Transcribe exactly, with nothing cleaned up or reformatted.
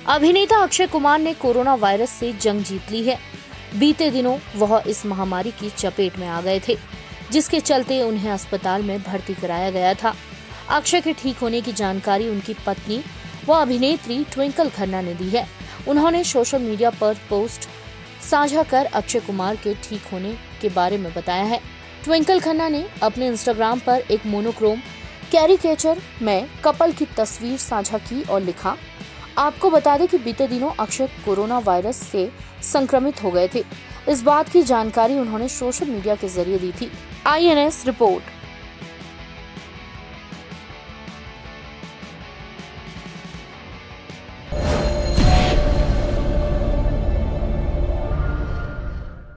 अभिनेता अक्षय कुमार ने corona virus से जंग जीत ली है। बीते दिनों वह इस महामारी की चपेट में आ गए थे, जिसके चलते उन्हें अस्पताल में भर्ती कराया गया था। अक्षय के ठीक होने की जानकारी उनकी पत्नी व अभिनेत्री ट्विंकल खन्ना ने दी है। उन्होंने सोशल मीडिया पर पोस्ट साझा कर अक्षय कुमार के ठीक होने के बारे में बताया है। ट्विंकल खन्ना ने अपने इंस्टाग्राम पर एक मोनोक्रोम कैरिकेचर में कपल की तस्वीर साझा की और लिखा, आपको बता दें कि बीते दिनों अक्षय कोरोना वायरस से संक्रमित हो गए थे। इस बात की जानकारी उन्होंने सोशल मीडिया के जरिए दी थी। I N S report.